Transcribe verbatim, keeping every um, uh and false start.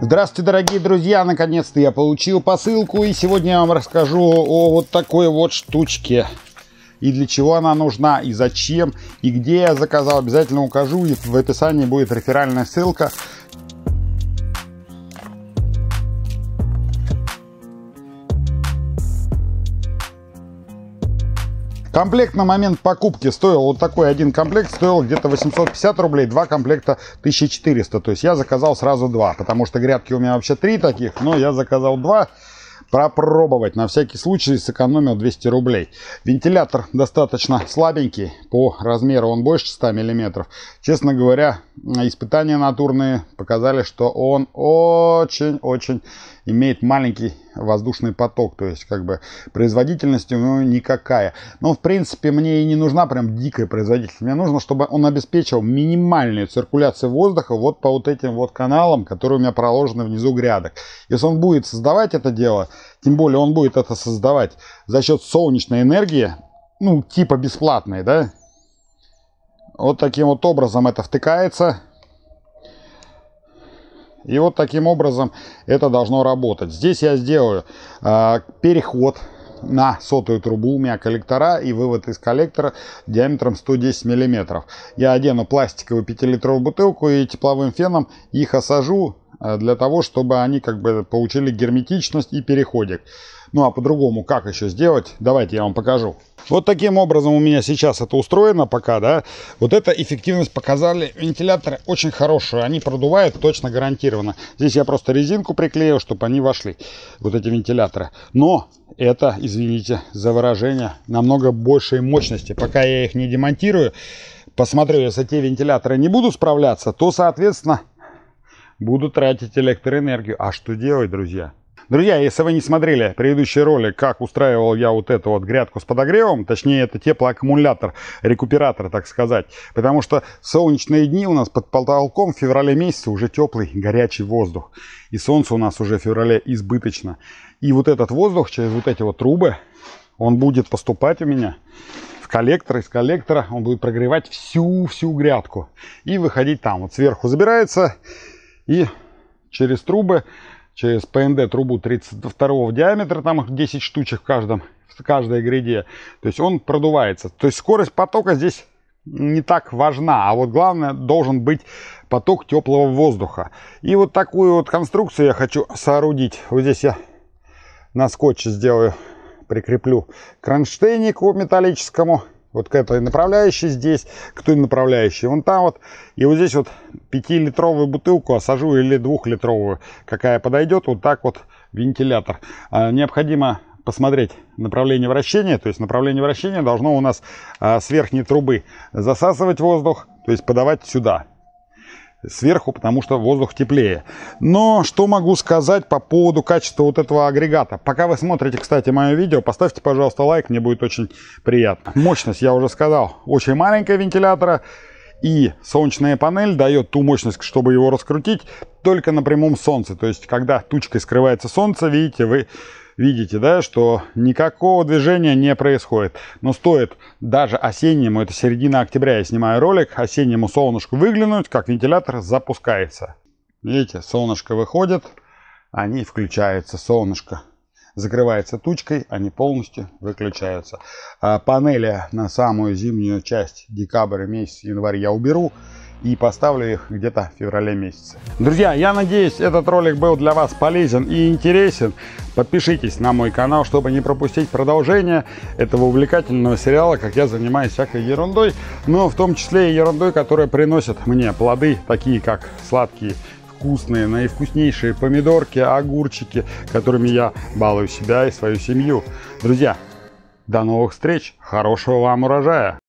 Здравствуйте, дорогие друзья! Наконец-то я получил посылку, и сегодня я вам расскажу о вот такой вот штучке. И для чего она нужна, и зачем, и где я заказал. Обязательно укажу, и в описании будет реферальная ссылка. Комплект на момент покупки стоил, вот такой один комплект стоил где-то восемьсот пятьдесят рублей, два комплекта тысяча четыреста. То есть я заказал сразу два, потому что грядки у меня вообще три таких, но я заказал два. Пропробовать на всякий случай, сэкономил двести рублей. Вентилятор достаточно слабенький, по размеру он больше ста миллиметров. Честно говоря, испытания натурные показали, что он очень-очень имеет маленький воздушный поток, то есть как бы производительность у него никакая. Но в принципе мне и не нужна прям дикая производительность, мне нужно, чтобы он обеспечивал минимальную циркуляцию воздуха вот по вот этим вот каналам, которые у меня проложены внизу грядок. Если он будет создавать это дело, тем более он будет это создавать за счет солнечной энергии, ну типа бесплатной, да, вот таким вот образом это втыкается. И вот таким образом это должно работать. Здесь я сделаю э, переход на сотую трубу. У меня коллектора и вывод из коллектора диаметром сто десять миллиметров. Я одену пластиковую пятилитровую бутылку и тепловым феном их осажу э, для того, чтобы они как бы получили герметичность и переходик. Ну а по-другому как еще сделать? Давайте я вам покажу. Вот таким образом у меня сейчас это устроено пока, да. Вот эта эффективность показали вентиляторы очень хорошую. Они продувают точно гарантированно. Здесь я просто резинку приклеил, чтобы они вошли, вот эти вентиляторы. Но это, извините за выражение, намного большей мощности. Пока я их не демонтирую, посмотрю, если те вентиляторы не будут справляться, то, соответственно, буду тратить электроэнергию. А что делать, друзья? Друзья, если вы не смотрели предыдущий ролик, как устраивал я вот эту вот грядку с подогревом, точнее это теплоаккумулятор, рекуператор, так сказать, потому что солнечные дни у нас под потолком в феврале месяце уже теплый горячий воздух, и солнце у нас уже в феврале избыточно. И вот этот воздух через вот эти вот трубы, он будет поступать у меня в коллектор, из коллектора он будет прогревать всю-всю грядку и выходить там. Вот сверху забирается и через трубы, через пэ эн дэ трубу тридцать второго диаметра, там их десять штучек в каждом, в каждой гряде. То есть он продувается. То есть скорость потока здесь не так важна. А вот главное, должен быть поток теплого воздуха. И вот такую вот конструкцию я хочу соорудить. Вот здесь я на скотче сделаю, прикреплю кронштейник металлическому. Вот к этой направляющей здесь, к той направляющей вон там вот. И вот здесь вот пятилитровую бутылку осажу или двухлитровую, какая подойдет, вот так вот вентилятор. А, необходимо посмотреть направление вращения, то есть направление вращения должно у нас а, с верхней трубы засасывать воздух, то есть подавать сюда. Сверху, потому что воздух теплее. Но что могу сказать по поводу качества вот этого агрегата? Пока вы смотрите, кстати, мое видео, поставьте, пожалуйста, лайк, мне будет очень приятно. Мощность, я уже сказал, очень маленькая вентилятора. И солнечная панель дает ту мощность, чтобы его раскрутить, только на прямом солнце. То есть, когда тучкой скрывается солнце, видите, вы видите, да, что никакого движения не происходит. Но стоит даже осеннему, это середина октября, я снимаю ролик, осеннему солнышку выглянуть, как вентилятор запускается. Видите, солнышко выходит, они включаются, солнышко закрывается тучкой, они полностью выключаются. А панели на самую зимнюю часть, декабрь месяц, январь я уберу. И поставлю их где-то в феврале месяце. Друзья, я надеюсь, этот ролик был для вас полезен и интересен. Подпишитесь на мой канал, чтобы не пропустить продолжение этого увлекательного сериала, как я занимаюсь всякой ерундой, но в том числе и ерундой, которая приносит мне плоды, такие как сладкие, вкусные, наивкуснейшие помидорки, огурчики, которыми я балую себя и свою семью. Друзья, до новых встреч, хорошего вам урожая!